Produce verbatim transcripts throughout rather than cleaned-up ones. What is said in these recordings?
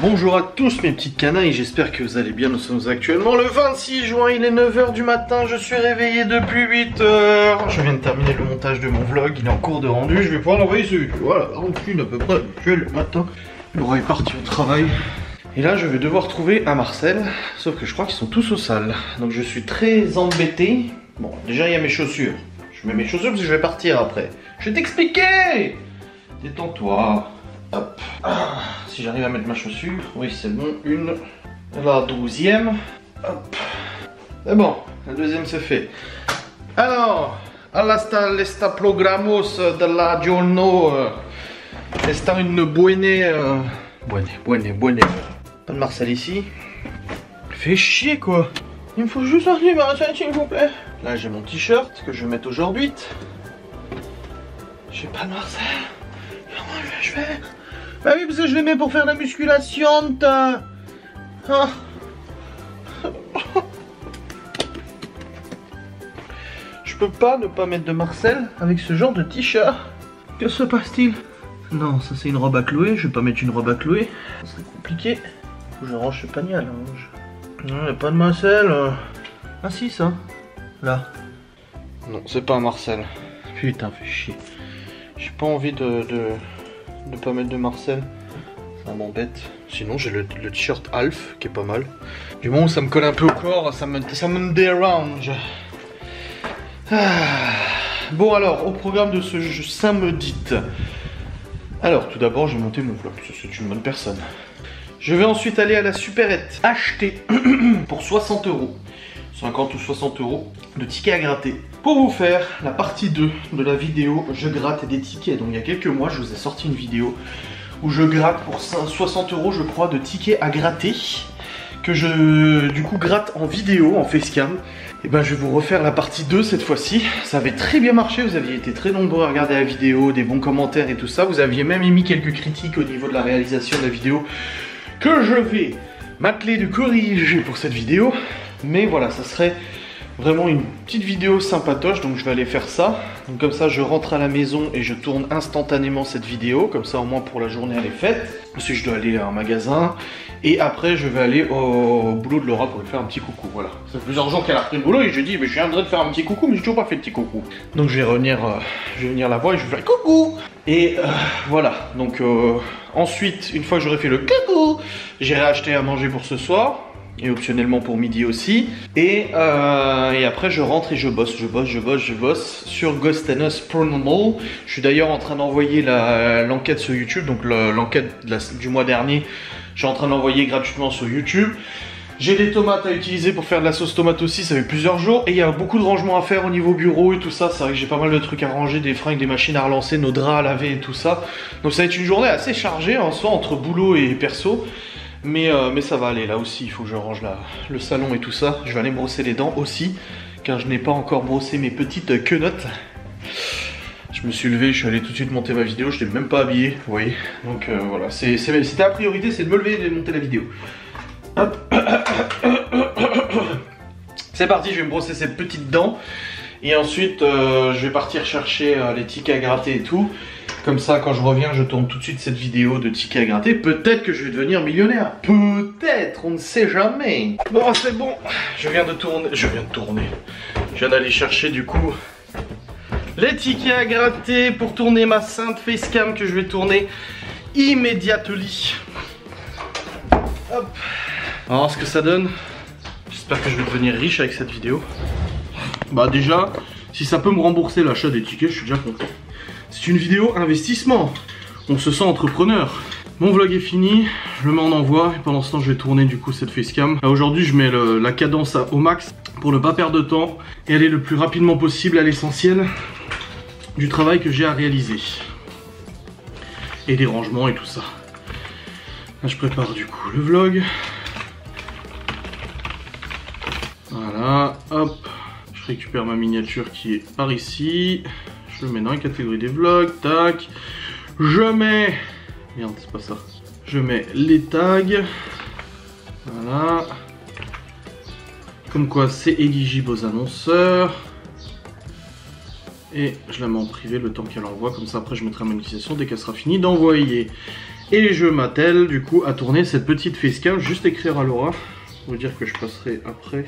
Bonjour à tous mes petites canailles, j'espère que vous allez bien. Nous sommes actuellement le vingt-six juin, il est neuf heures du matin, je suis réveillé depuis huit heures. Je viens de terminer le montage de mon vlog, il est en cours de rendu, je vais pouvoir l'envoyer sur YouTube. Voilà, rancune à peu près, je le matin. Laura est partie au travail. Et là je vais devoir trouver un Marcel, sauf que je crois qu'ils sont tous au sale. Donc je suis très embêté. Bon, déjà il y a mes chaussures. Je mets mes chaussures parce que je vais partir après. Je vais t'expliquer. Détends-toi. Hop. Ah, si j'arrive à mettre ma chaussure, oui c'est bon, une, la douzième, hop, c'est bon, la deuxième c'est fait. Alors, all'asta l'esta programos de la giorno, esta une buone, euh, buone, buone, buone. Pas de Marcel ici. Fait chier quoi. Il me faut juste un Marcel s'il vous plaît. Là j'ai mon t-shirt que je vais mettre aujourd'hui. J'ai pas de Marcel. Comment je vais faire? Bah oui, parce que je les mets pour faire la musculation. Ah. Je peux pas ne pas mettre de Marcel avec ce genre de t-shirt. Que se passe-t-il? Non, ça c'est une robe à Chloé. Je vais pas mettre une robe à Chloé. Ça serait compliqué. Faut que je range ce panier à linge. Non, y a pas de Marcel. Ah si, ça. Là. Non, c'est pas un Marcel. Putain, fait chier. J'ai pas envie de... de... de pas mettre de Marcel, ça m'embête. Sinon j'ai le, le t-shirt Alf qui est pas mal. Du moment où ça me colle un peu au corps, ça me, ça me dérange. Ah. Bon alors, au programme de ce jeu samedi. Alors tout d'abord j'ai monté mon vlog, c'est une bonne personne. Je vais ensuite aller à la supérette acheter pour soixante euros, cinquante ou soixante euros de tickets à gratter. Pour vous faire la partie deux de la vidéo je gratte des tickets. Donc il y a quelques mois je vous ai sorti une vidéo où je gratte pour soixante euros je crois de tickets à gratter. Que je du coup gratte en vidéo, en facecam. Et ben je vais vous refaire la partie deux cette fois-ci. Ça avait très bien marché, vous aviez été très nombreux à regarder la vidéo, des bons commentaires et tout ça. Vous aviez même émis quelques critiques au niveau de la réalisation de la vidéo que je vais m'atteler de corriger pour cette vidéo. Mais voilà, ça serait vraiment une petite vidéo sympatoche, donc je vais aller faire ça. Donc comme ça je rentre à la maison et je tourne instantanément cette vidéo. Comme ça au moins pour la journée elle est faite. Ensuite je dois aller à un magasin. Et après je vais aller au boulot de Laura pour lui faire un petit coucou. Voilà. Ça fait plusieurs jours qu'elle a repris le boulot et je dis mais je suis en train de faire un petit coucou mais j'ai toujours pas fait le petit coucou. Donc je vais revenir, euh, je vais venir la voir et je vais faire coucou. Et euh, voilà. Donc euh, ensuite une fois que j'aurai fait le coucou, j'irai acheter à manger pour ce soir. Et optionnellement pour midi aussi. Et, euh, et après je rentre et je bosse, je bosse, je bosse, je bosse sur Ghost and Us Paranormal. Je suis d'ailleurs en train d'envoyer l'enquête sur YouTube, donc l'enquête du mois dernier. Je suis en train d'envoyer gratuitement sur YouTube. J'ai des tomates à utiliser pour faire de la sauce tomate aussi, ça fait plusieurs jours. Et il y a beaucoup de rangements à faire au niveau bureau et tout ça. C'est vrai que j'ai pas mal de trucs à ranger, des fringues, des machines à relancer, nos draps à laver et tout ça. Donc ça va être une journée assez chargée en soi entre boulot et perso. Mais, euh, mais ça va aller, là aussi il faut que je range la, le salon et tout ça. Je vais aller me brosser les dents aussi, car je n'ai pas encore brossé mes petites quenottes. Je me suis levé, je suis allé tout de suite monter ma vidéo, je n'ai même pas habillé, vous voyez. Donc euh, voilà, c'était la priorité, c'est de me lever et de monter la vidéo. Hop. C'est parti, je vais me brosser ces petites dents. Et ensuite euh, je vais partir chercher euh, les tickets à gratter et tout. Comme ça, quand je reviens, je tourne tout de suite cette vidéo de tickets à gratter. Peut-être que je vais devenir millionnaire. Peut-être, on ne sait jamais. Bon, c'est bon. Je viens de tourner. Je viens de tourner. Je viens d'aller chercher du coup les tickets à gratter pour tourner ma sainte facecam que je vais tourner immédiatement. Hop. On va voir ce que ça donne. J'espère que je vais devenir riche avec cette vidéo. Bah déjà, si ça peut me rembourser l'achat des tickets, je suis déjà content. C'est une vidéo investissement. On se sent entrepreneur. Mon vlog est fini, je le mets en envoi et pendant ce temps je vais tourner du coup cette facecam. Aujourd'hui je mets le, la cadence à, au max pour ne pas perdre de temps et aller le plus rapidement possible à l'essentiel du travail que j'ai à réaliser. Et des rangements et tout ça. Là je prépare du coup le vlog. Voilà, hop. Je récupère ma miniature qui est par ici. Je le mets dans la catégorie des vlogs, tac. Je mets... Merde, c'est pas ça. Je mets les tags. Voilà. Comme quoi c'est éligible aux annonceurs. Et je la mets en privé le temps qu'elle envoie. Comme ça après je mettrai ma notification dès qu'elle sera finie d'envoyer. Et je m'attelle du coup à tourner cette petite facecam, juste écrire à Laura, pour dire que je passerai après.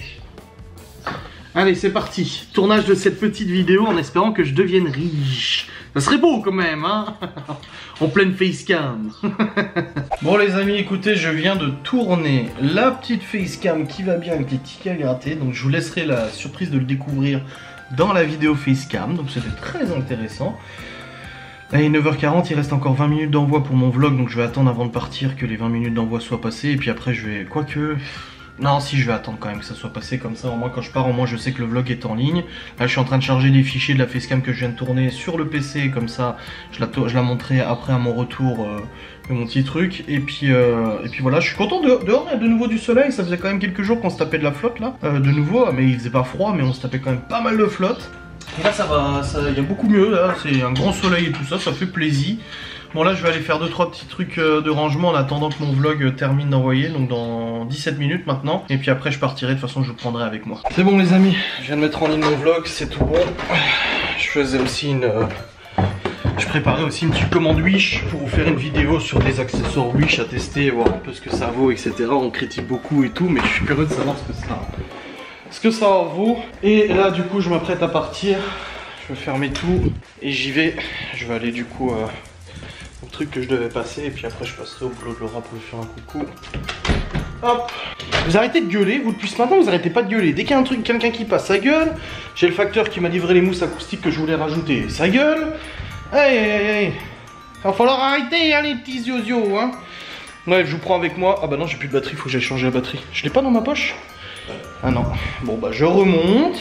Allez, c'est parti. Tournage de cette petite vidéo en espérant que je devienne riche. Ça serait beau quand même, hein. En pleine facecam. Bon les amis, écoutez, je viens de tourner la petite facecam qui va bien avec les tickets à gratter. Donc je vous laisserai la surprise de le découvrir dans la vidéo facecam. Donc c'était très intéressant. Là il est neuf heures quarante, il reste encore vingt minutes d'envoi pour mon vlog. Donc je vais attendre avant de partir que les vingt minutes d'envoi soient passées. Et puis après je vais... Quoique... Non, si, je vais attendre quand même que ça soit passé comme ça. Au moins, quand je pars, au moins, je sais que le vlog est en ligne. Là, je suis en train de charger des fichiers de la facecam que je viens de tourner sur le P C. Comme ça, je la, je la montrerai après à mon retour euh, de mon petit truc. Et puis, euh, et puis voilà, je suis content. De, dehors, il y a de nouveau du soleil. Ça faisait quand même quelques jours qu'on se tapait de la flotte, là. Euh, de nouveau, mais il faisait pas froid, mais on se tapait quand même pas mal de flotte. Et là, ça va, ça, il y a beaucoup mieux, là. C'est un grand soleil et tout ça, ça fait plaisir. Bon là je vais aller faire deux trois petits trucs de rangement en attendant que mon vlog termine d'envoyer, donc dans dix-sept minutes maintenant. Et puis après je partirai, de toute façon je le prendrai avec moi. C'est bon les amis, je viens de mettre en ligne mon vlog, c'est tout bon. Je faisais aussi une... Je préparais aussi une petite commande Wish pour vous faire une vidéo sur des accessoires Wish à tester, voir un peu ce que ça vaut, et cetera. On critique beaucoup et tout, mais je suis curieux de savoir ce que ça, ce que ça vaut. Et là du coup je m'apprête à partir, je vais fermer tout et j'y vais. Je vais aller du coup... Euh... le truc que je devais passer et puis après je passerai au boulot de Laura pour lui faire un coucou. Hop. Vous arrêtez de gueuler, vous depuis ce matin vous arrêtez pas de gueuler. Dès qu'il y a un truc, quelqu'un qui passe, ça gueule. J'ai le facteur qui m'a livré les mousses acoustiques que je voulais rajouter, ça gueule. Aïe aïe aïe aïe. Il va falloir arrêter hein, les petits yozio hein. Ouais, je vous prends avec moi. Ah bah non j'ai plus de batterie, faut que j'aille changer la batterie. Je l'ai pas dans ma poche. Ah non. Bon bah je remonte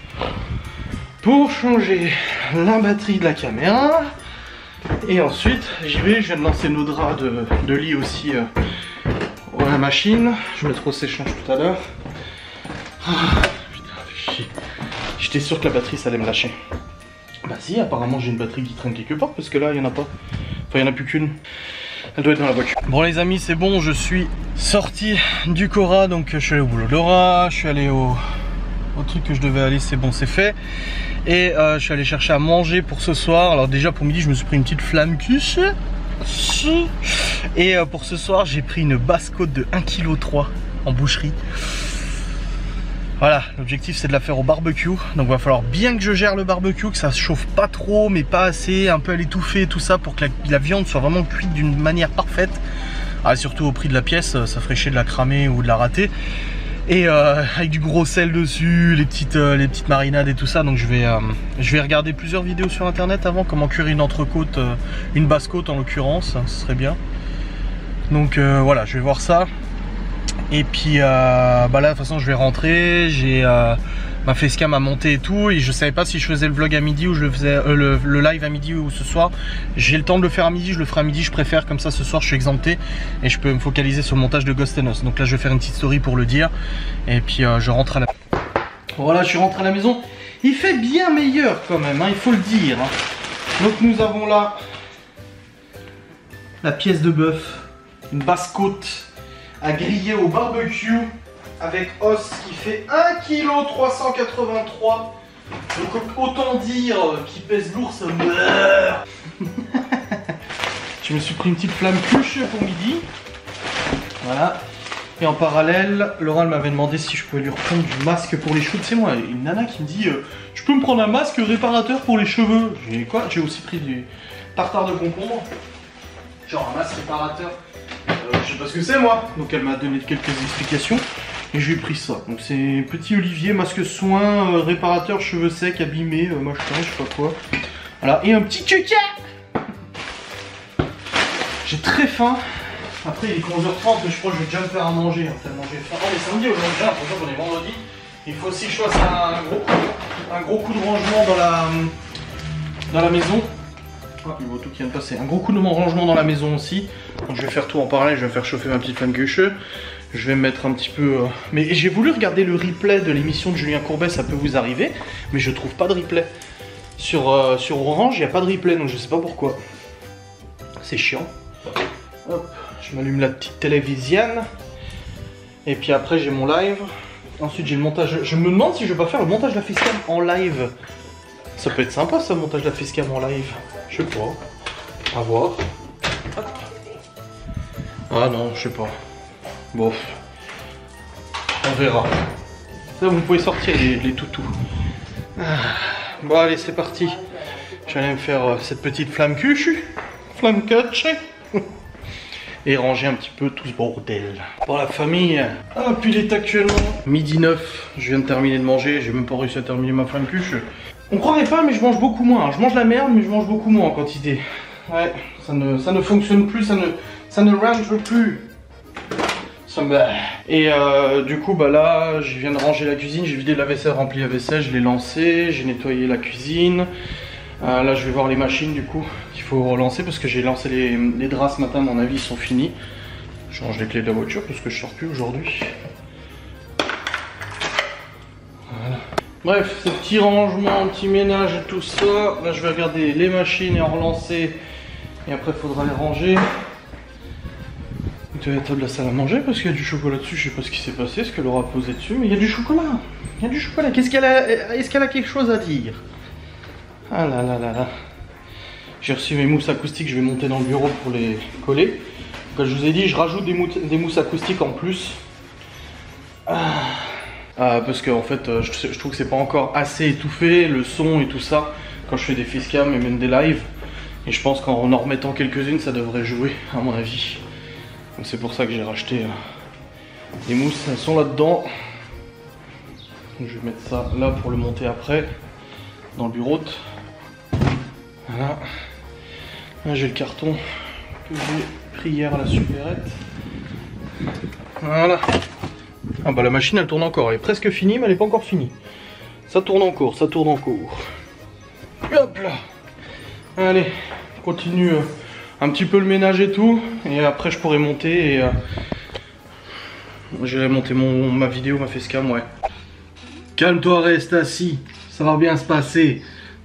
pour changer la batterie de la caméra. Et ensuite, j'y vais, je viens de lancer nos draps de, de lit aussi euh, à la machine. Je mettrai au séchage tout à l'heure. Ah, putain, j'étais sûr que la batterie ça allait me lâcher. Bah si, apparemment j'ai une batterie qui traîne quelque part parce que là il n'y en a pas. Enfin il n'y en a plus qu'une. Elle doit être dans la voiture. Bon les amis, c'est bon, je suis sorti du Cora. Donc je suis allé au boulot de Laura, je suis allé au... au truc que je devais aller, c'est bon, c'est fait. Et euh, je suis allé chercher à manger pour ce soir. Alors déjà pour midi je me suis pris une petite flamme cuisse. Et euh, pour ce soir j'ai pris une basse côte de un virgule trois kilos en boucherie. Voilà, l'objectif c'est de la faire au barbecue. Donc il va falloir bien que je gère le barbecue, que ça se chauffe pas trop mais pas assez, un peu à l'étouffer et tout ça pour que la, la viande soit vraiment cuite d'une manière parfaite. Ah, surtout au prix de la pièce, ça ferait chier de la cramer ou de la rater. Et euh, avec du gros sel dessus, les petites, euh, les petites marinades et tout ça. Donc je vais, euh, je vais regarder plusieurs vidéos sur internet avant, comment cuire une entrecôte, euh, une basse côte en l'occurrence, ce serait bien. Donc euh, voilà, je vais voir ça. Et puis euh, bah là de toute façon je vais rentrer, j'ai euh, ma facecam à monter et tout. Et je savais pas si je faisais le vlog à midi ou je le faisais euh, le, le live à midi ou ce soir. J'ai le temps de le faire à midi, je le ferai à midi, je préfère, comme ça ce soir je suis exempté. Et je peux me focaliser sur le montage de Ghost and Us. Donc là je vais faire une petite story pour le dire. Et puis euh, je rentre à la... Voilà, je suis rentré à la maison. Il fait bien meilleur quand même, hein, il faut le dire. Hein. Donc nous avons là la pièce de bœuf, une basse côte à griller au barbecue avec os qui fait un virgule trois cent quatre-vingt-trois kilos. Donc autant dire qu'il pèse lourd, ça meurt. Je me suis pris une petite flamme cuche pour midi. Voilà. Et en parallèle, Laura m'avait demandé si je pouvais lui reprendre du masque pour les cheveux. C'est moi, une nana qui me dit euh, tu peux me prendre un masque réparateur pour les cheveux. J'ai quoi? J'ai aussi pris du tartare de concombre. Genre un masque réparateur. Euh, je sais pas ce que c'est moi. Donc elle m'a donné quelques explications. Et j'ai pris ça. Donc c'est petit Olivier, masque soin, euh, réparateur, cheveux secs, abîmés, euh, machin, je sais pas quoi. Voilà. Et un petit cuca. J'ai très faim. Après il est onze heures trente, mais je crois que je vais déjà me faire à manger, hein, tellement j'ai faim. Oh mais samedi aujourd'hui, j'ai l'impression qu'on est vendredi. Il faut aussi que je fasse un gros, un gros coup de rangement dans la, dans la maison. Ah, il y a tout qui vient de passer. Un gros coup de rangement dans la maison aussi. Donc je vais faire tout en parallèle, je vais faire chauffer ma petite flamme cuche. Je vais me mettre un petit peu... Euh... Mais j'ai voulu regarder le replay de l'émission de Julien Courbet, ça peut vous arriver. Mais je trouve pas de replay. Sur, euh, sur Orange, il n'y a pas de replay, donc je sais pas pourquoi. C'est chiant. Hop. Je m'allume la petite télévisienne. Et puis après j'ai mon live. Ensuite j'ai le montage. Je me demande si je vais pas faire le montage de la facecam en live. Ça peut être sympa ça, le montage de la facecam en live. Je sais pas. À voir. Hop. Ah non, je sais pas. Bon, on verra. Là, vous pouvez sortir les, les toutous. Ah. Bon, allez, c'est parti. J'allais me faire euh, cette petite flamme cuche, flamme catch, et ranger un petit peu tout ce bordel. Pour la famille. Ah, puis il est actuellement midi neuf. Je viens de terminer de manger. J'ai même pas réussi à terminer ma flamme cuche. On croirait pas, mais je mange beaucoup moins. Je mange la merde, mais je mange beaucoup moins en quantité. Ouais, ça ne, ça ne fonctionne plus, ça ne, ça ne range plus. Ça me... Et euh, du coup, bah là, je viens de ranger la cuisine, j'ai vidé la vaisselle, rempli la vaisselle, je l'ai lancée, j'ai nettoyé la cuisine. Euh, là, je vais voir les machines du coup qu'il faut relancer parce que j'ai lancé les, les draps ce matin, à mon avis, ils sont finis. Je range les clés de la voiture parce que je sors plus aujourd'hui. Voilà. Bref, ce petit rangement, petit ménage et tout ça. Là, je vais regarder les machines et en relancer. Et après, il faudra les ranger. De la table de la salle à manger parce qu'il y a du chocolat dessus. Je sais pas ce qui s'est passé, ce qu'elle aura posé dessus, mais il y a du chocolat. Il y a du chocolat. Qu'est-ce qu'elle a? Est-ce qu'elle a quelque chose à dire? Ah là là là là. J'ai reçu mes mousses acoustiques. Je vais monter dans le bureau pour les coller. Comme je vous ai dit, je rajoute des, mou des mousses acoustiques en plus. Ah. Ah, parce que en fait, je, je trouve que c'est pas encore assez étouffé le son et tout ça quand je fais des facecam et même des lives. Et je pense qu'en en remettant quelques-unes, ça devrait jouer à mon avis. Donc c'est pour ça que j'ai racheté euh, les mousses, elles sont là-dedans. Je vais mettre ça là pour le monter après, dans le bureau. Voilà. Là j'ai le carton que j'ai pris hier à la supérette. Voilà. Ah bah la machine elle tourne encore, elle est presque finie mais elle n'est pas encore finie. Ça tourne en cours, ça tourne en cours. Hop là. Allez, on continue. Euh, un petit peu le ménage et tout, et après je pourrais monter et euh, j'irai monter mon, ma vidéo, ma facecam, ouais. Calme-toi, reste assis, ça va bien se passer.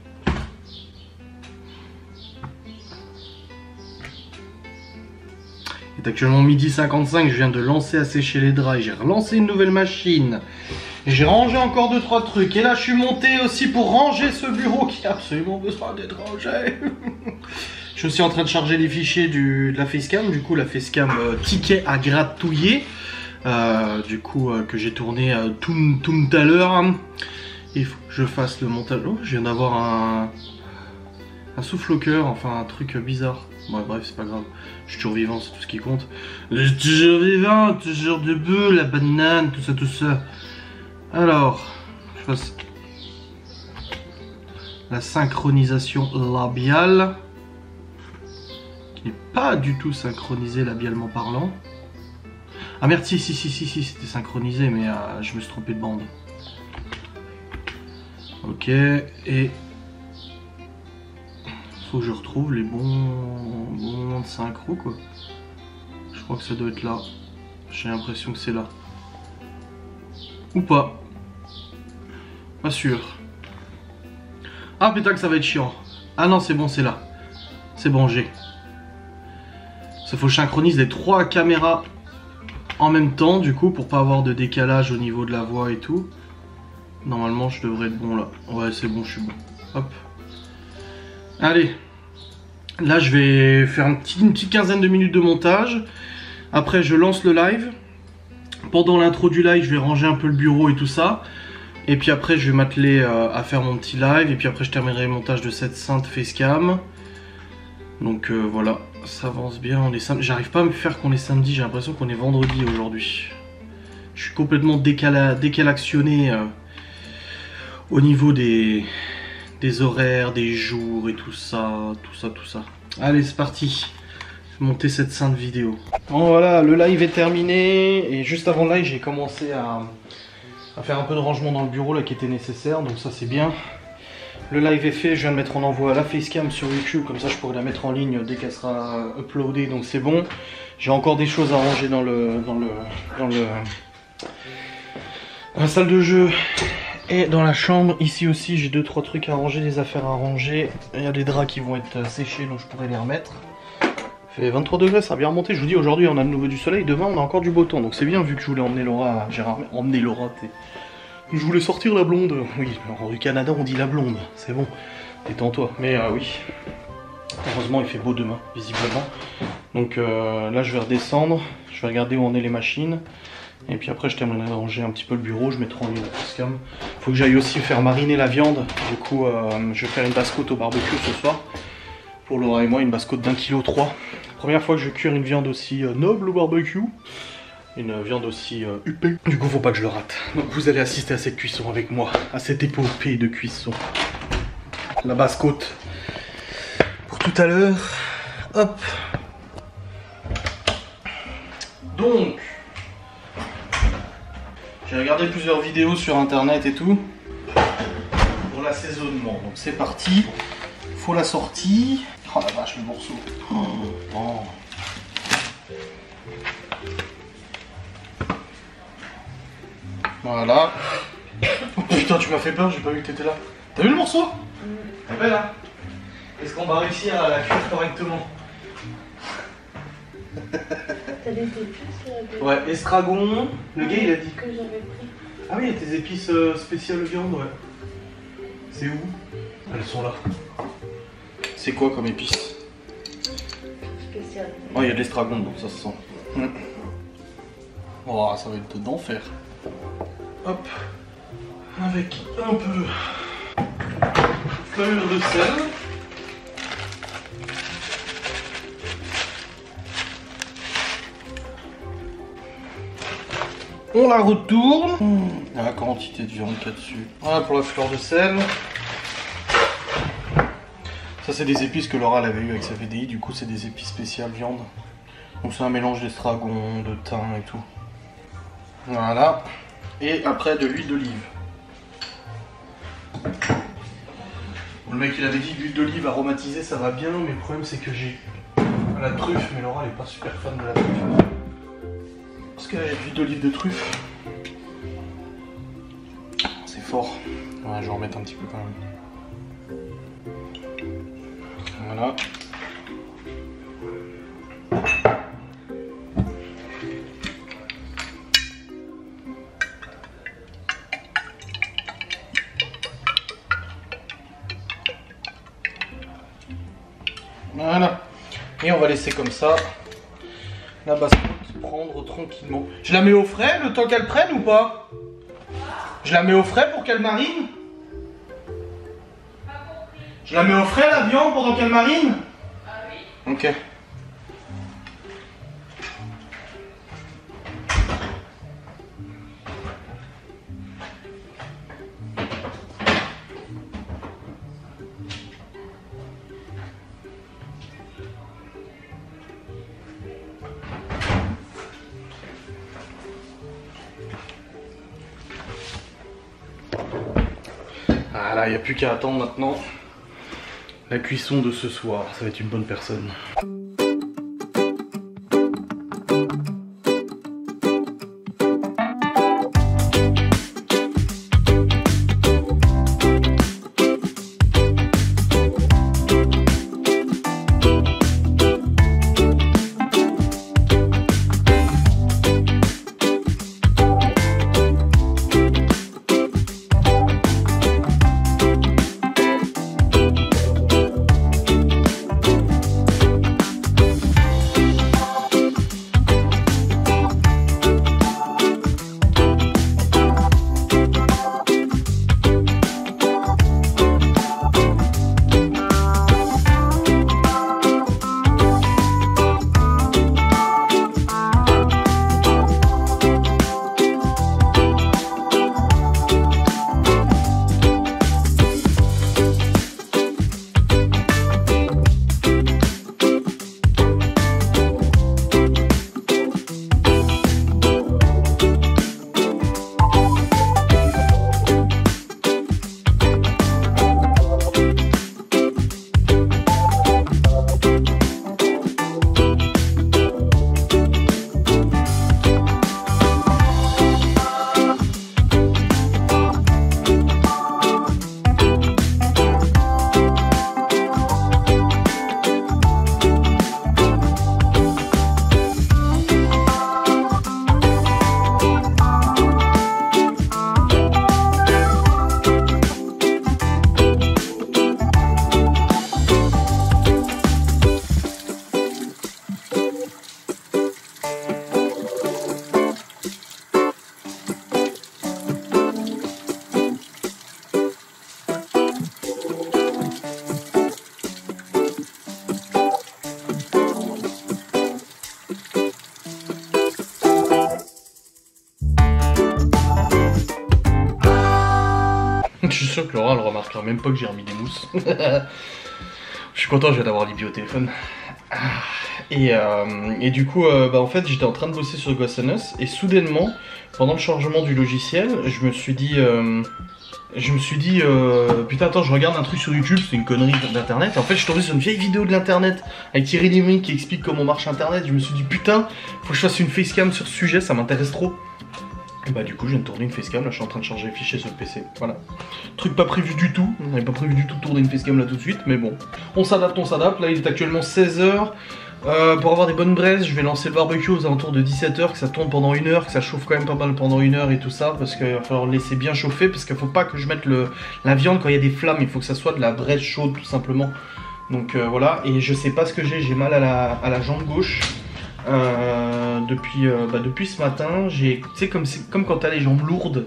Il est actuellement midi cinquante-cinq, je viens de lancer à sécher les draps, j'ai relancé une nouvelle machine. J'ai rangé encore deux trois trucs, et là je suis monté aussi pour ranger ce bureau qui a absolument besoin d'être rangé. Je suis aussi en train de charger les fichiers du, de la facecam, du coup la facecam euh, ticket à gratouiller, euh, du coup euh, que j'ai tourné euh, tout, tout à l'heure. Il faut que je fasse le montage. Oh, je viens d'avoir un, un souffle au cœur, enfin un truc bizarre. Bon, bref, c'est pas grave, je suis toujours vivant, c'est tout ce qui compte. Je suis toujours vivant, toujours debout, la banane, tout ça, tout ça. Alors, je fasse la synchronisation labiale. Qui n'est pas du tout synchronisé labialement parlant. Ah merde, si, si, si, si, si, c'était synchronisé, mais euh, je me suis trompé de bande. Ok, et... faut que je retrouve les bons, bons moments de synchro, quoi. Je crois que ça doit être là. J'ai l'impression que c'est là. Ou pas. Pas sûr. Ah putain que ça va être chiant. Ah non, c'est bon, c'est là. C'est bon, j'ai. Il faut que je synchronise les trois caméras en même temps, du coup, pour pas avoir de décalage au niveau de la voix et tout. Normalement, je devrais être bon là. Ouais, c'est bon, je suis bon. Hop. Allez. Là, je vais faire un petit, une petite quinzaine de minutes de montage. Après, je lance le live. Pendant l'intro du live, je vais ranger un peu le bureau et tout ça. Et puis après, je vais m'atteler euh, à faire mon petit live. Et puis après, je terminerai le montage de cette sainte facecam. Donc euh, voilà, ça avance bien. On est samedi. J'arrive pas à me faire qu'on est samedi. J'ai l'impression qu'on est vendredi aujourd'hui. Je suis complètement décala... décalactionné euh, au niveau des... des horaires, des jours et tout ça, tout ça, tout ça. Allez, c'est parti. Monter cette sainte vidéo. Bon voilà, le live est terminé. Et juste avant le live, j'ai commencé à... à faire un peu de rangement dans le bureau là qui était nécessaire. Donc ça, c'est bien. Le live est fait, je viens de mettre en envoi la facecam sur YouTube, comme ça je pourrai la mettre en ligne dès qu'elle sera uploadée, donc c'est bon. J'ai encore des choses à ranger dans le dans le dans le dans la salle de jeu et dans la chambre. Ici aussi j'ai deux trois trucs à ranger, des affaires à ranger. Il y a des draps qui vont être séchés, donc je pourrai les remettre. Il fait vingt-trois degrés, ça a bien remonté. Je vous dis, aujourd'hui on a de nouveau du soleil, demain on a encore du beau temps, donc c'est bien vu que je voulais emmener Laura. J'ai emmené Laura. Je voulais sortir la blonde. Oui, alors, du Canada on dit la blonde, c'est bon. Détends-toi. Mais euh, oui. Heureusement il fait beau demain, visiblement. Donc euh, là je vais redescendre, je vais regarder où en est les machines. Et puis après je terminerai de ranger un petit peu le bureau, je mettrai en ligne la facecam. Faut que j'aille aussi faire mariner la viande. Du coup euh, je vais faire une basse-côte au barbecue ce soir. Pour Laura et moi, une basse-côte d'un kilo trois. Première fois que je cuire une viande aussi euh, noble au barbecue. Une viande aussi euh, huppée. Du coup faut pas que je le rate. Donc vous allez assister à cette cuisson avec moi. À cette épopée de cuisson. La basse-côte. Pour tout à l'heure. Hop. Donc. J'ai regardé plusieurs vidéos sur internet et tout. Pour l'assaisonnement. Donc c'est parti. Faut la sortie. Oh la vache le morceau. Oh. Oh. Voilà. Oh putain tu m'as fait peur, j'ai pas vu que t'étais là. T'as vu le morceau? Elle est belle hein. Est-ce qu'on va réussir à la cuire correctement? T'as des épices euh, Ouais, estragon. Le gars il a dit que j'avais pris. Ah oui, il y a tes épices euh, spéciales viande, ouais. C'est où? Elles sont là. C'est quoi comme épices? Spécial. Oh, il y a de l'estragon, donc ça se sent. Mmh. Oh, ça va être d'enfer. Hop. Avec un peu fleur de sel. On la retourne. Mmh. La quantité de viande qu'il y a dessus. Voilà pour la fleur de sel. Ça c'est des épices que Laura avait eu avec sa V D I, du coup c'est des épices spéciales viande. Donc c'est un mélange d'estragon, de thym et tout. Voilà. Et après de l'huile d'olive. Le mec il avait dit l'huile d'olive aromatisée ça va bien, mais le problème c'est que j'ai la truffe, mais Laura elle est pas super fan de la truffe. Parce qu'elle a l'huile d'olive de truffe. C'est fort. Ouais, je vais en remettre un petit peu quand même. Voilà. Voilà. Et on va laisser comme ça la basse-côte prendre tranquillement. Je la mets au frais le temps qu'elle prenne ou pas? Je la mets au frais pour qu'elle marine? Je la mets au frais la viande pendant qu'elle marine? Ah oui. Ok. Voilà, il n'y a plus qu'à attendre maintenant la cuisson de ce soir. Ça va être une bonne personne. suis sûr que Laura ne remarquera même pas que j'ai remis des mousses. Je suis content, je viens d'avoir Libby au téléphone. Et, euh, et du coup, euh, bah, en fait, j'étais en train de bosser sur Ghost and Us et soudainement, pendant le chargement du logiciel, je me suis dit... Euh, Je me suis dit, euh, putain attends, je regarde un truc sur YouTube, c'est une connerie d'internet. En fait, je suis tombé sur une vieille vidéo de l'internet avec Thierry Lémy qui explique comment marche internet. Je me suis dit, putain, faut que je fasse une facecam sur ce sujet, ça m'intéresse trop. Et bah du coup, je viens de tourner une facecam, là je suis en train de charger les fichiers sur le P C, voilà. Truc pas prévu du tout, on n'avait pas prévu du tout de tourner une facecam là tout de suite, mais bon. On s'adapte, on s'adapte, là il est actuellement seize heures. Euh, pour avoir des bonnes braises, je vais lancer le barbecue aux alentours de dix-sept heures, que ça tourne pendant une heure, que ça chauffe quand même pas mal pendant une heure et tout ça, parce qu'il va falloir le laisser bien chauffer, parce qu'il faut pas que je mette le, la viande quand il y a des flammes, il faut que ça soit de la braise chaude tout simplement. Donc euh, voilà, et je sais pas ce que j'ai, j'ai mal à la, à la jambe gauche. Euh, depuis, euh, bah, depuis ce matin, j'ai, tu sais, comme, comme quand t'as les jambes lourdes,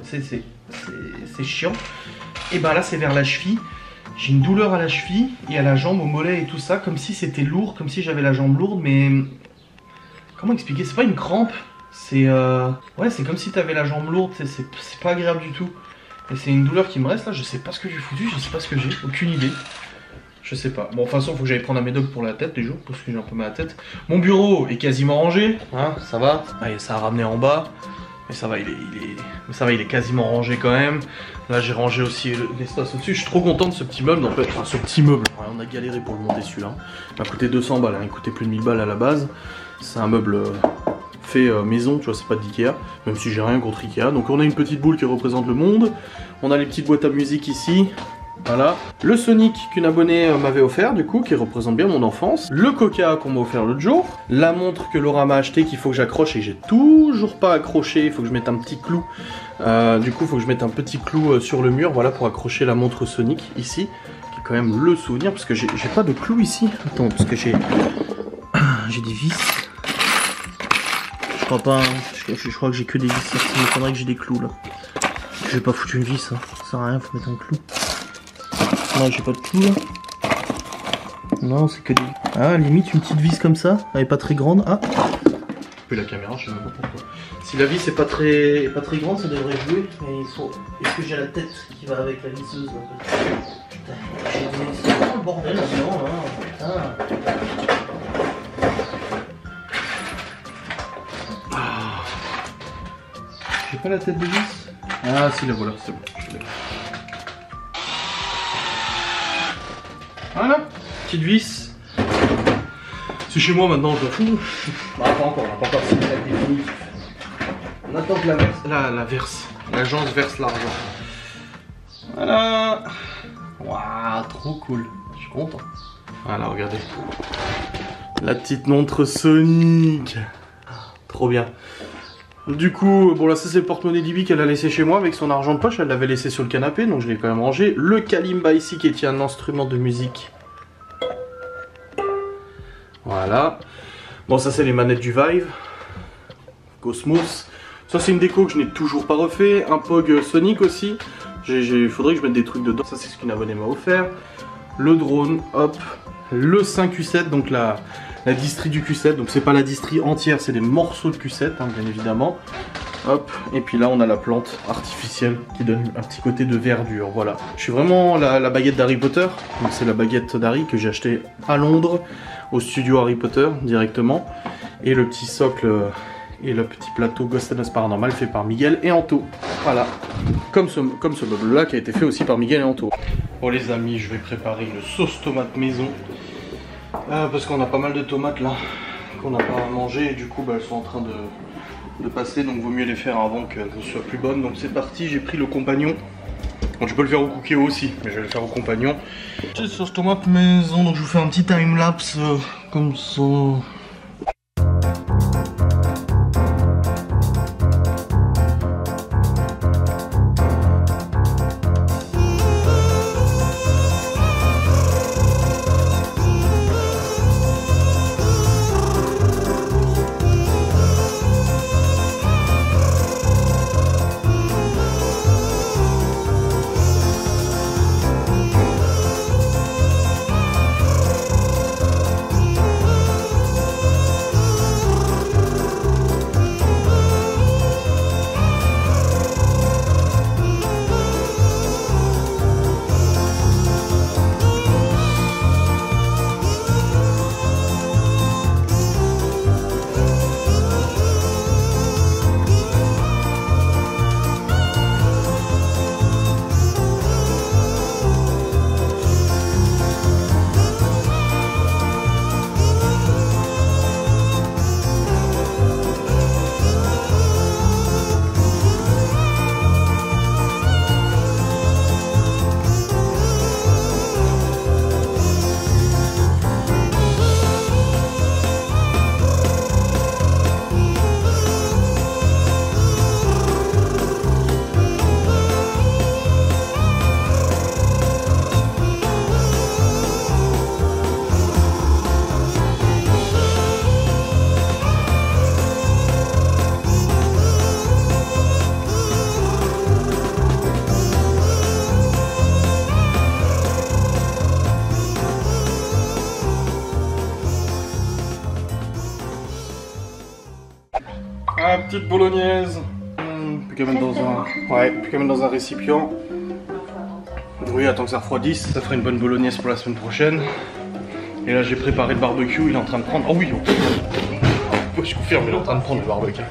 c'est chiant. Et bah là c'est vers la cheville. J'ai une douleur à la cheville et à la jambe, au mollet et tout ça, comme si c'était lourd, comme si j'avais la jambe lourde, mais... Comment expliquer? C'est pas une crampe, c'est... Euh... Ouais, c'est comme si t'avais la jambe lourde, c'est pas agréable du tout. Et c'est une douleur qui me reste là, je sais pas ce que j'ai foutu, je sais pas ce que j'ai, aucune idée. Je sais pas. Bon, de toute façon, faut que j'aille prendre un médoc pour la tête les jours, parce que j'ai un peu mal à la tête. Mon bureau est quasiment rangé, hein, ça va. Ah, ça a ramené en bas. Mais ça va, il est, il est, mais ça va, il est quasiment rangé quand même. Là, j'ai rangé aussi l'espace au-dessus. Je suis trop content de ce petit meuble, en fait. Enfin, ce petit meuble. Ouais, on a galéré pour le monter celui-là. Il m'a coûté deux cents balles, hein. Il coûtait plus de mille balles à la base. C'est un meuble euh, fait euh, maison, tu vois, c'est pas d'Ikea. Même si j'ai rien contre Ikea. Donc, on a une petite boule qui représente le monde. On a les petites boîtes à musique ici. Voilà. Le Sonic qu'une abonnée m'avait offert, du coup, qui représente bien mon enfance. Le Coca qu'on m'a offert l'autre jour. La montre que Laura m'a acheté qu'il faut que j'accroche et que j'ai toujours pas accroché. Il faut que je mette un petit clou. Euh, du coup, il faut que je mette un petit clou sur le mur, voilà, pour accrocher la montre Sonic ici. Qui est quand même le souvenir, parce que j'ai pas de clou ici. Attends, parce que j'ai... j'ai des vis. Je crois pas... Hein. Je, je, je crois que j'ai que des vis ici. Il me faudrait que j'ai des clous, là. Je vais pas foutre une vis, hein. Ça sert à rien, faut mettre un clou. Non, j'ai pas de clou là. Non, c'est que des... Ah, limite une petite vis comme ça, elle est pas très grande. Ah, puis la caméra, je sais même pas pourquoi. Si la vis est pas très, pas très grande, ça devrait jouer. Mais ils sont... Est-ce que j'ai la tête qui va avec la visseuse là? Putain, c'est vraiment le bordel là-dedans, hein. Putain. Ah. J'ai pas la tête de vis. Ah si, la voilà, c'est bon. Je l'ai. Voilà, petite vis. C'est chez moi maintenant, je m'en fous. Bah, pas encore, on n'a pas encore signé la définitive. On attend que la verse, la, la verse, l'agence verse l'argent. Voilà. Waouh, trop cool. Je suis content. Voilà, regardez. La petite montre Sonic. Trop bien. Du coup, bon là ça c'est le porte-monnaie d'Ibby qu'elle a laissé chez moi avec son argent de poche, elle l'avait laissé sur le canapé, donc je l'ai quand même rangé. Le kalimba ici qui est un instrument de musique. Voilà. Bon ça c'est les manettes du Vive. Cosmos. Ça c'est une déco que je n'ai toujours pas refait. Un Pog Sonic aussi. Il faudrait que je mette des trucs dedans. Ça c'est ce qu'une abonnée m'a offert. Le drone, hop. Le cinq Q sept, donc la... La distri du Q sept, donc c'est pas la distri entière, c'est des morceaux de Q sept, hein, bien évidemment. Hop, et puis là on a la plante artificielle qui donne un petit côté de verdure, voilà. Je suis vraiment la, la baguette d'Harry Potter, donc c'est la baguette d'Harry que j'ai acheté à Londres, au studio Harry Potter, directement. Et le petit socle et le petit plateau Ghost and Us Paranormal fait par Miguel et Anto. Voilà, comme ce, comme ce meuble là qui a été fait aussi par Miguel et Anto. Bon les amis, je vais préparer une sauce tomate maison. Euh, parce qu'on a pas mal de tomates là qu'on n'a pas mangé et du coup bah, elles sont en train de, de passer, donc vaut mieux les faire avant qu'elles soient plus bonnes. Donc c'est parti, j'ai pris le compagnon. Donc je peux le faire au cookéo aussi, mais je vais le faire au compagnon. Petite sauce tomate maison, donc je vous fais un petit time lapse euh, comme ça. Ah, petite bolognaise. Mmh, plus qu'à mettre dans un... Ouais, plus qu'à mettre dans un récipient. Oui, attends que ça refroidisse. Ça ferait une bonne bolognaise pour la semaine prochaine. Et là, j'ai préparé le barbecue. Il est en train de prendre... Oh oui, oh. Je confirme, il est en train de prendre le barbecue.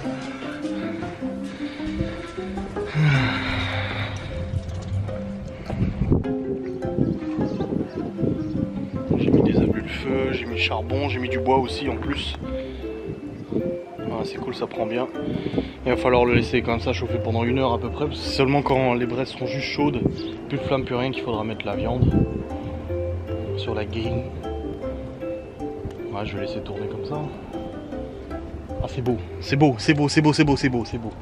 J'ai mis des abus de feu, j'ai mis charbon, j'ai mis du bois aussi en plus. Voilà, c'est cool, ça prend bien. Il va falloir le laisser comme ça chauffer pendant une heure à peu près. C'est seulement quand les braises seront juste chaudes, plus de flamme, plus rien, qu'il faudra mettre la viande sur la grille. Ouais, je vais laisser tourner comme ça. Ah, c'est beau, c'est beau, c'est beau, c'est beau, c'est beau, c'est beau, c'est beau.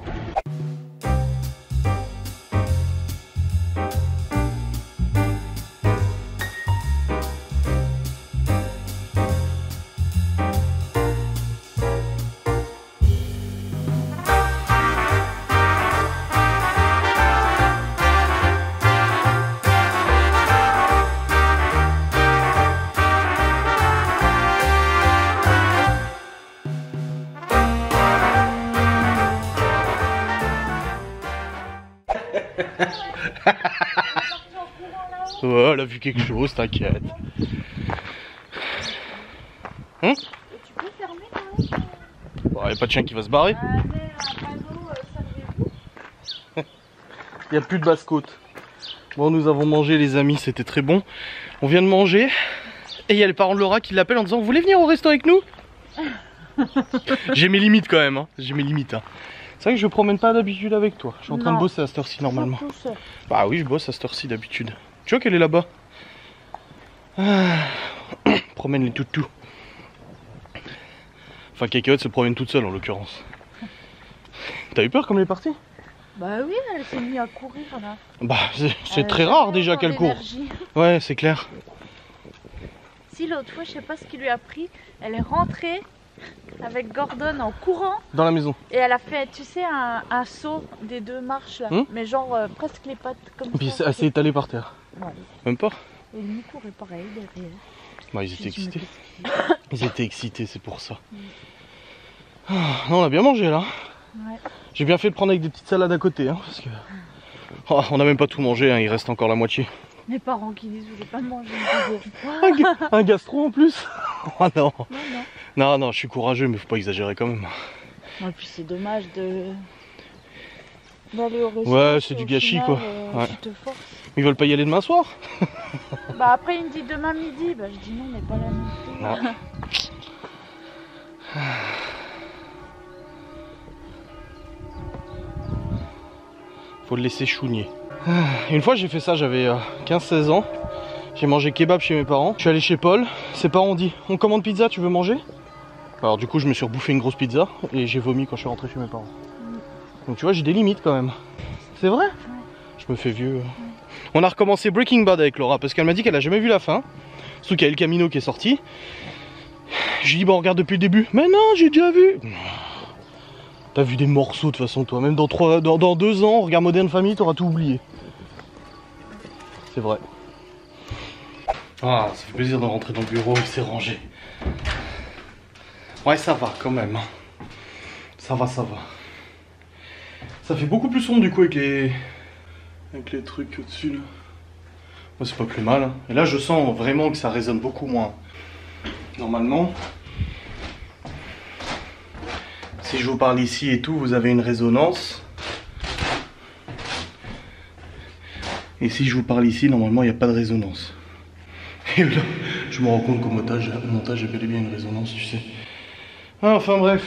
Ouais, elle a vu quelque chose, t'inquiète. Hum? Tu peux fermer quand même? Bon, y a pas de chien qui va se barrer. Euh, mais un panneau, euh, servez-vous. Il n'y a plus de basse-côte. Bon, nous avons mangé, les amis, c'était très bon. On vient de manger. Et il y a les parents de Laura qui l'appellent en disant: vous voulez venir au resto avec nous? J'ai mes limites quand même, hein. J'ai mes limites. Hein. C'est vrai que je promène pas d'habitude avec toi. Je suis en train Non. de bosser à cette heure-ci normalement. Tous. Bah oui, je bosse à cette heure-ci d'habitude. Tu vois qu'elle est là-bas. Ah. Promène les toutous. Enfin, Cacahuète se promène toute seule en l'occurrence. T'as eu peur comme elle est partie? Bah oui, elle s'est mise à courir là. Bah, c'est très rare déjà qu'elle court. Ouais, c'est clair. Si l'autre fois, je sais pas ce qui lui a pris, elle est rentrée avec Gordon en courant. Dans la maison. Et elle a fait, tu sais, un, un saut des deux marches là. Hum mais genre euh, presque les pattes comme Et puis ça. elle s'est étalée par terre. Ouais. Même pas? Et lui courait pareil derrière. Bah, ils étaient J'ai dit, excités. mais qu'est-ce Ils étaient excités, c'est pour ça. Ah, non, on a bien mangé là. Ouais. J'ai bien fait de prendre avec des petites salades à côté, hein, parce que oh, on n'a même pas tout mangé, hein, il reste encore la moitié. Mes parents qui disent: vous voulez pas manger Un, ga un gastro en plus. Oh non. Non, non. Non, non, je suis courageux, mais faut pas exagérer quand même. Et puis c'est dommage de d'aller au resto. Ouais, c'est du au gâchis final, quoi. Euh, Ouais. Tu te forces. Ils veulent pas y aller demain soir? Bah après il me dit demain midi, bah je dis non, on n'est pas là non plus. Non. Faut le laisser chougner. Une fois j'ai fait ça, j'avais euh, quinze seize ans. J'ai mangé kebab chez mes parents. Je suis allé chez Paul. Ses parents ont dit: on commande pizza, tu veux manger? Alors du coup je me suis rebouffé une grosse pizza et j'ai vomi quand je suis rentré chez mes parents. Donc tu vois, j'ai des limites quand même. C'est vrai? Je me fais vieux. On a recommencé Breaking Bad avec Laura parce qu'elle m'a dit qu'elle a jamais vu la fin. Surtout qu'il y a El Camino qui est sorti. J'ai dit: bon, regarde depuis le début. Mais non, j'ai déjà vu. T'as vu des morceaux de toute façon, toi. Même dans, trois, dans, dans deux ans, regarde Modern Family, t'auras tout oublié. C'est vrai. Ah, ça fait plaisir de rentrer dans le bureau, il s'est rangé. Ouais, ça va quand même. Ça va, ça va. Ça fait beaucoup plus sombre du coup avec les, avec les trucs au-dessus là. Moi, c'est pas plus mal. Hein. Et là, je sens vraiment que ça résonne beaucoup moins. Normalement, si je vous parle ici et tout, vous avez une résonance. Et si je vous parle ici, normalement, il n'y a pas de résonance. Et là, je me rends compte qu'au montage, au montage, j'ai bel et bien une résonance, tu sais. Ah, enfin bref.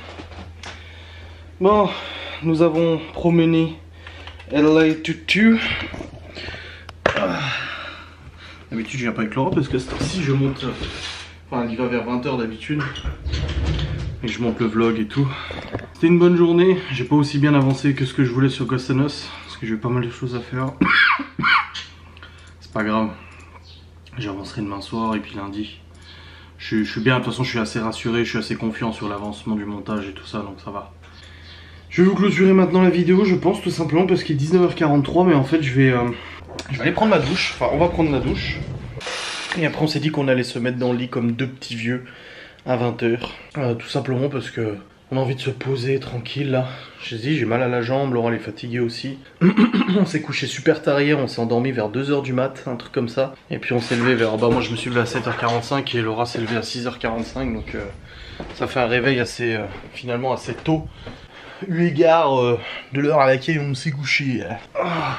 Bon, nous avons promené L A Tutu. Ah. D'habitude, je viens pas avec Laura parce que cette heure-ci, je monte. Enfin, il va vers vingt heures d'habitude. Et je monte le vlog et tout. C'était une bonne journée. J'ai pas aussi bien avancé que ce que je voulais sur Ghost and Us. Parce que j'ai eu pas mal de choses à faire. C'est pas grave. J'avancerai demain soir et puis lundi. Je, je suis bien, de toute façon je suis assez rassuré, je suis assez confiant sur l'avancement du montage et tout ça, donc ça va. Je vais vous clôturer maintenant la vidéo, je pense, tout simplement parce qu'il est dix-neuf heures quarante-trois, mais en fait je vais, euh, je vais aller prendre ma douche. Enfin, on va prendre la douche. Et après on s'est dit qu'on allait se mettre dans le lit comme deux petits vieux à vingt heures. Euh, tout simplement parce que On a envie de se poser tranquille là. Je dis, j'ai mal à la jambe, Laura elle est fatiguée aussi. On s'est couché super tard hier, on s'est endormi vers deux heures du mat, un truc comme ça. Et puis on s'est levé vers... Bah moi je me suis levé à sept heures quarante-cinq et Laura s'est levée à six heures quarante-cinq. Donc euh, ça fait un réveil assez, euh, finalement assez tôt. Eu égard euh, de l'heure à laquelle on s'est couché. Ah,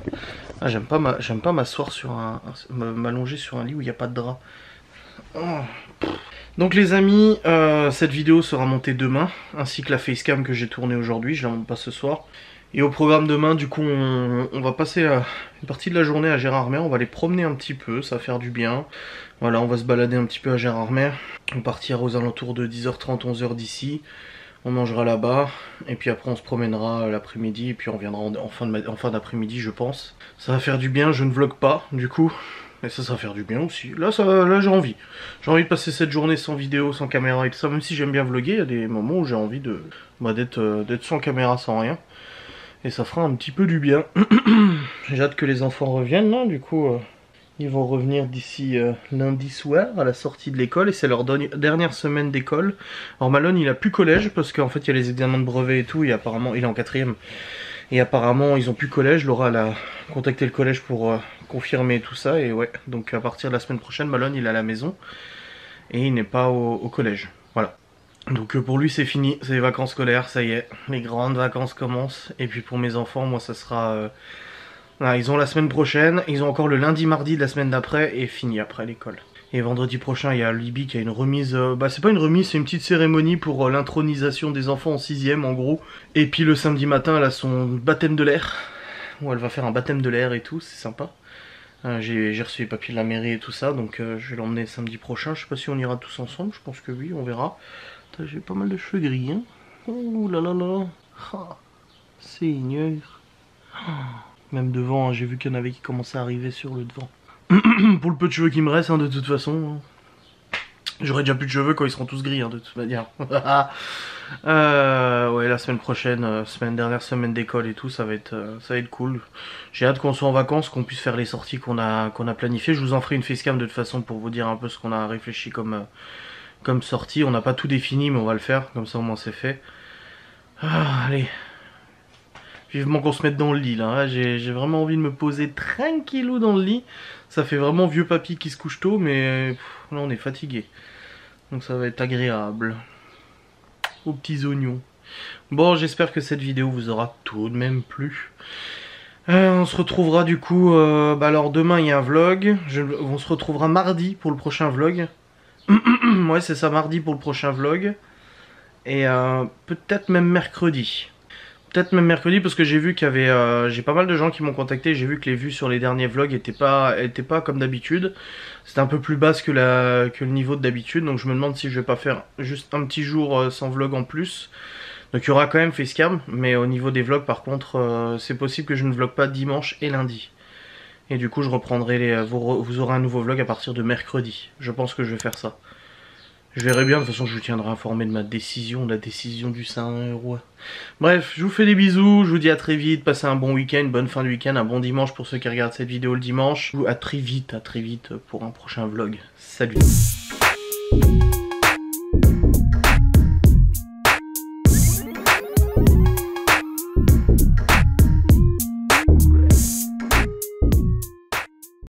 ah, j'aime pas ma... j'aime pas m'asseoir sur un... m'allonger sur un lit où il n'y a pas de drap. Ah. Donc les amis, euh, cette vidéo sera montée demain, ainsi que la facecam que j'ai tournée aujourd'hui, je la monte pas ce soir. Et au programme demain, du coup, on, on va passer à une partie de la journée à Gérardmer, on va aller promener un petit peu, ça va faire du bien. Voilà, on va se balader un petit peu à Gérardmer, on partira aux alentours de dix heures trente, onze heures d'ici, on mangera là-bas, et puis après on se promènera l'après-midi, et puis on reviendra en, en fin de, en fin d'après-midi je pense. Ça va faire du bien, je ne vlog pas, du coup. Et ça, ça va faire du bien aussi. Là, ça, là j'ai envie. J'ai envie de passer cette journée sans vidéo, sans caméra et tout ça. Même si j'aime bien vlogger, il y a des moments où j'ai envie de bah, d'être euh, d'être sans caméra, sans rien. Et ça fera un petit peu du bien. J'ai hâte que les enfants reviennent, là. Du coup, euh, ils vont revenir d'ici euh, lundi soir, à la sortie de l'école. Et c'est leur dernière semaine d'école. Alors Malone, il a plus collège, parce qu'en fait, il y a les examens de brevet et tout. Et apparemment, il est en quatrième. Et apparemment, ils ont plus collège. Laura elle a contacté le collège pour euh, confirmer tout ça. Et ouais, donc à partir de la semaine prochaine, Malone il est à la maison. Et il n'est pas au, au collège. Voilà. Donc euh, pour lui c'est fini, c'est les vacances scolaires, ça y est. Les grandes vacances commencent. Et puis pour mes enfants, moi ça sera... Euh... Ah, ils ont la semaine prochaine, ils ont encore le lundi, mardi de la semaine d'après. Et fini après l'école. Et vendredi prochain, il y a Libby qui a une remise... Euh, bah c'est pas une remise, c'est une petite cérémonie pour euh, l'intronisation des enfants en sixième en gros. Et puis le samedi matin, elle a son baptême de l'air. Où elle va faire un baptême de l'air et tout, c'est sympa. Euh, j'ai reçu les papiers de la mairie et tout ça, donc euh, je vais l'emmener samedi prochain. Je sais pas si on ira tous ensemble, je pense que oui, on verra. J'ai pas mal de cheveux gris, hein. Ouh là là là. Ah, Seigneur. Ah, même devant, hein, j'ai vu qu'il y en avait qui commençaient à arriver sur le devant. Pour le peu de cheveux qui me reste, hein, de toute façon. J'aurai déjà plus de cheveux quand ils seront tous gris, hein, de toute manière. euh, ouais, la semaine prochaine, euh, semaine dernière semaine d'école et tout, ça va être, euh, ça va être cool. J'ai hâte qu'on soit en vacances, qu'on puisse faire les sorties qu'on a, qu'on a planifiées. Je vous en ferai une facecam de toute façon pour vous dire un peu ce qu'on a réfléchi comme, euh, comme sortie. On n'a pas tout défini, mais on va le faire, comme ça au moins c'est fait. Ah, allez. Vivement qu'on se mette dans le lit là, j'ai vraiment envie de me poser tranquillou dans le lit. Ça fait vraiment vieux papy qui se couche tôt, mais pff, là on est fatigué. Donc ça va être agréable. Aux petits oignons. Bon, j'espère que cette vidéo vous aura tout de même plu. Euh, on se retrouvera du coup, euh, bah alors demain il y a un vlog. Je, on se retrouvera mardi pour le prochain vlog. Ouais c'est ça, mardi pour le prochain vlog. Et euh, peut-être même mercredi. Peut-être même mercredi parce que j'ai vu qu'il y avait, euh, j'ai pas mal de gens qui m'ont contacté, j'ai vu que les vues sur les derniers vlogs étaient pas, étaient pas comme d'habitude. C'était un peu plus basse que, la, que le niveau de d'habitude, donc je me demande si je vais pas faire juste un petit jour euh, sans vlog en plus. Donc il y aura quand même facecam, mais au niveau des vlogs par contre, euh, c'est possible que je ne vlog pas dimanche et lundi. Et du coup je reprendrai les, vous, vous aurez un nouveau vlog à partir de mercredi. Je pense que je vais faire ça. Je verrai bien, de toute façon je vous tiendrai informé de ma décision, de la décision du Saint-Roi. Bref, je vous fais des bisous, je vous dis à très vite, passez un bon week-end, une bonne fin de week-end, un bon dimanche pour ceux qui regardent cette vidéo le dimanche. À très vite, à très vite pour un prochain vlog. Salut.